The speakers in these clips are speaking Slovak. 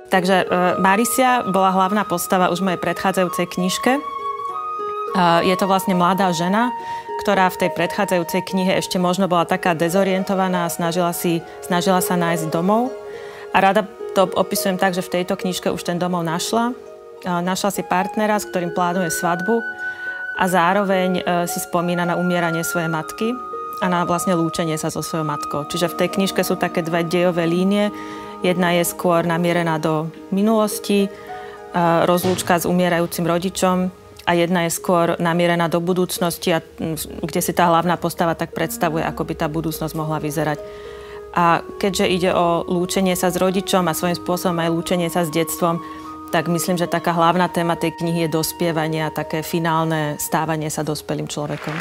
Takže Marisia bola hlavná postava už v mojej predchádzajúcej knižke. Je to vlastne mladá žena, ktorá v tej predchádzajúcej knihe ešte možno bola taká dezorientovaná a snažila sa nájsť domov. A rada to opisujem tak, že v tejto knižke už ten domov našla. Našla si partnera, s ktorým plánuje svadbu a zároveň si spomína na umieranie svojej matky a na vlastne lúčenie sa so svojou matkou. Čiže v tej knižke sú také dve dejové línie. Jedna je skôr namierená do minulosti, rozlúčka s umierajúcim rodičom, a jedna je skôr namierená do budúcnosti, kde si tá hlavná postava tak predstavuje, ako by tá budúcnosť mohla vyzerať. A keďže ide o lúčenie sa s rodičom a svojím spôsobom aj lúčenie sa s detstvom, tak myslím, že taká hlavná téma tej knihy je dospievanie a také finálne stávanie sa dospelým človekom.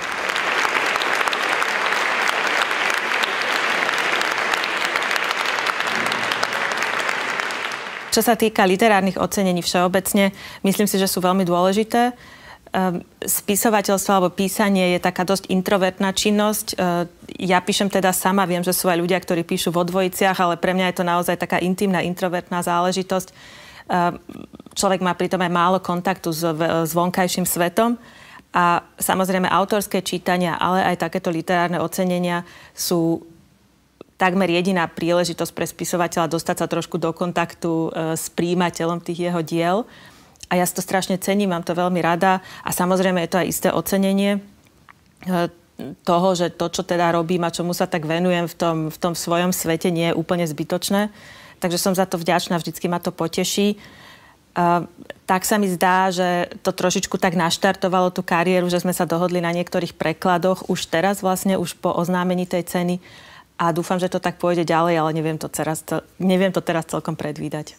Čo sa týka literárnych ocenení všeobecne, myslím si, že sú veľmi dôležité. Spisovateľstvo alebo písanie je taká dosť introvertná činnosť. Ja píšem teda sama, viem, že sú aj ľudia, ktorí píšu vo dvojiciach, ale pre mňa je to naozaj taká intimná, introvertná záležitosť. Človek má pritom aj málo kontaktu s vonkajším svetom a samozrejme autorské čítania, ale aj takéto literárne ocenenia sú takmer jediná príležitosť pre spisovateľa dostať sa trošku do kontaktu s prijímateľom tých jeho diel. A ja si to strašne cením, mám to veľmi rada. A samozrejme je to aj isté ocenenie toho, že to, čo teda robím a čomu sa tak venujem v tom svojom svete, nie je úplne zbytočné. Takže som za to vďačná, vždycky ma to poteší. Tak sa mi zdá, že to trošičku tak naštartovalo tú kariéru, že sme sa dohodli na niektorých prekladoch už teraz vlastne, už po oznámení tej ceny. A dúfam, že to tak pôjde ďalej, ale neviem to teraz celkom predvídať.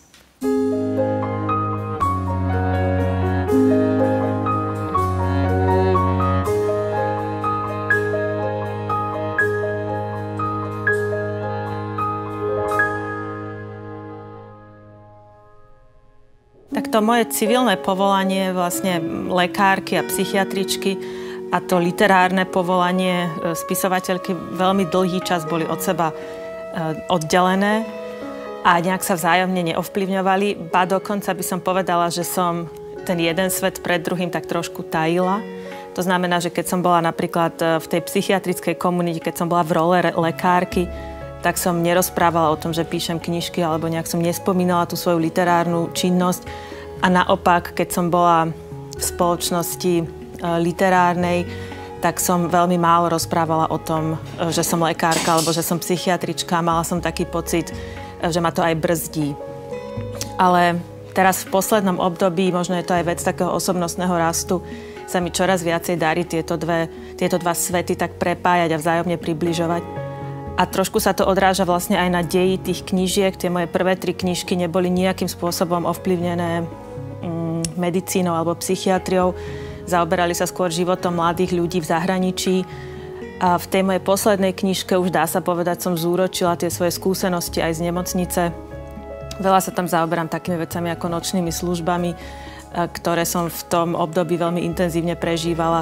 Tak to moje civilné povolanie, vlastne lekárky a psychiatričky a to literárne povolanie spisovateľky veľmi dlhý čas boli od seba oddelené a nejak sa vzájomne neovplyvňovali. Ba dokonca by som povedala, že som ten jeden svet pred druhým tak trošku tajila. To znamená, že keď som bola napríklad v tej psychiatrickej komunite, keď som bola v role lekárky, tak som nerozprávala o tom, že píšem knižky alebo nejak som nespomínala tú svoju literárnu činnosť. A naopak, keď som bola v spoločnosti literárnej, tak som veľmi málo rozprávala o tom, že som lekárka alebo že som psychiatrička. Mala som taký pocit, že ma to aj brzdí. Ale teraz v poslednom období, možno je to aj vec takého osobnostného rastu, sa mi čoraz viacej darí tieto dva svety tak prepájať a vzájomne približovať. A trošku sa to odráža vlastne aj na deji tých knížiek. Tie moje prvé 3 knižky neboli nejakým spôsobom ovplyvnené medicínou alebo psychiatriou. Zaoberali sa skôr životom mladých ľudí v zahraničí. A v tej mojej poslednej knižke už dá sa povedať, som zúročila tie svoje skúsenosti aj z nemocnice. Veľa sa tam zaoberám takými vecami ako nočnými službami, ktoré som v tom období veľmi intenzívne prežívala.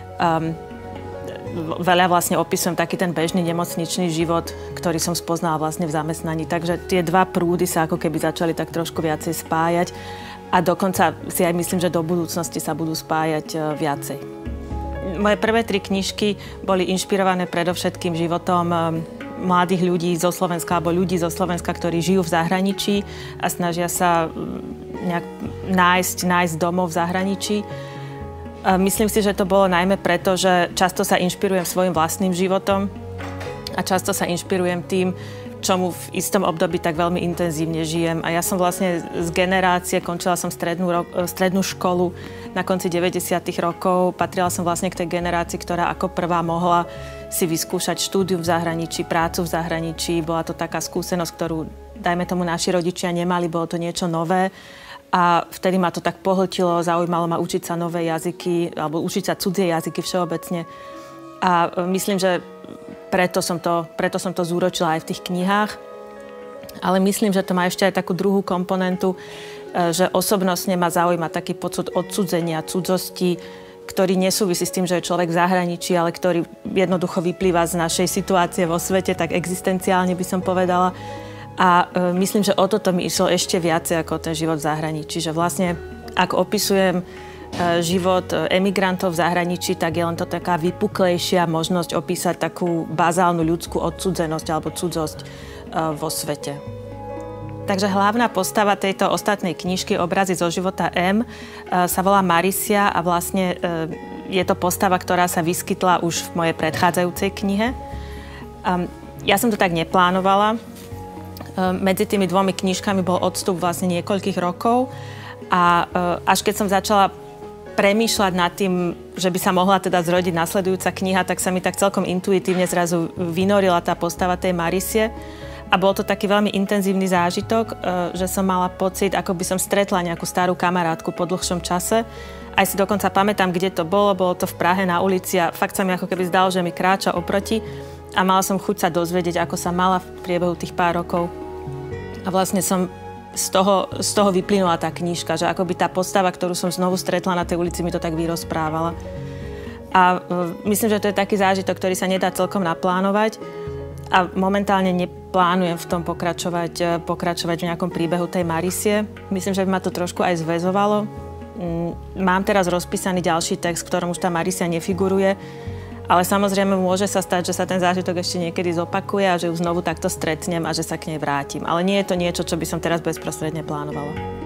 Veľa vlastne opisujem taký ten bežný nemocničný život, ktorý som spoznala vlastne v zamestnaní. Takže tie dva prúdy sa ako keby začali tak trošku viacej spájať a dokonca si aj myslím, že do budúcnosti sa budú spájať viacej. Moje prvé 3 knižky boli inšpirované predovšetkým životom mladých ľudí zo Slovenska alebo ľudí zo Slovenska, ktorí žijú v zahraničí a snažia sa nejak nájsť domov v zahraničí. Myslím si, že to bolo najmä preto, že často sa inšpirujem svojim vlastným životom a často sa inšpirujem tým, čomu v istom období tak veľmi intenzívne žijem. A ja som vlastne z generácie, končila som strednú školu na konci 90. rokov. Patrila som vlastne k tej generácii, ktorá ako prvá mohla si vyskúšať štúdium v zahraničí, prácu v zahraničí. Bola to taká skúsenosť, ktorú, dajme tomu, naši rodičia nemali, bolo to niečo nové. A vtedy ma to tak pohltilo, zaujímalo ma učiť sa nové jazyky, alebo učiť sa cudzie jazyky všeobecne. A myslím, že preto som to zúročila aj v tých knihách. Ale myslím, že to má ešte aj takú druhú komponentu, že osobnostne ma zaujíma taký pocit odcudzenia, cudzosti, ktorý nesúvisí s tým, že je človek v zahraničí, ale ktorý jednoducho vyplýva z našej situácie vo svete, tak existenciálne by som povedala. A myslím, že o toto mi išlo ešte viacej ako ten život v zahraničí. Že vlastne, ak opisujem život emigrantov v zahraničí, tak je len to taká vypuklejšia možnosť opísať takú bazálnu ľudskú odsudzenosť alebo cudzosť vo svete. Takže hlavná postava tejto ostatnej knižky Obrazy zo života M sa volá Marisia a vlastne je to postava, ktorá sa vyskytla už v mojej predchádzajúcej knihe. Ja som to tak neplánovala. Medzi tými dvomi knižkami bol odstup vlastne niekoľkých rokov a až keď som začala premýšľať nad tým, že by sa mohla teda zrodiť nasledujúca kniha, tak sa mi tak celkom intuitívne zrazu vynorila tá postava tej Marisie. A bol to taký veľmi intenzívny zážitok, že som mala pocit, ako by som stretla nejakú starú kamarátku po dlhšom čase. Aj si dokonca pamätám, kde to bolo. Bolo to v Prahe na ulici a fakt sa mi ako keby zdalo, že mi kráča oproti. A mala som chuť sa dozvedieť, ako sa mala v priebehu tých pár rokov. A vlastne som z toho vyplynula tá knižka, že akoby tá postava, ktorú som znovu stretla na tej ulici, mi to tak vyrozprávala. A myslím, že to je taký zážitok, ktorý sa nedá celkom naplánovať. A momentálne neplánujem v tom pokračovať v nejakom príbehu tej Marisie. Myslím, že by ma to trošku aj zväzovalo. Mám teraz rozpísaný ďalší text, v ktorom už tá Marisia nefiguruje. Ale samozrejme môže sa stať, že sa ten zážitok ešte niekedy zopakuje a že ju znovu takto stretnem a že sa k nej vrátim. Ale nie je to niečo, čo by som teraz bezprostredne plánovala.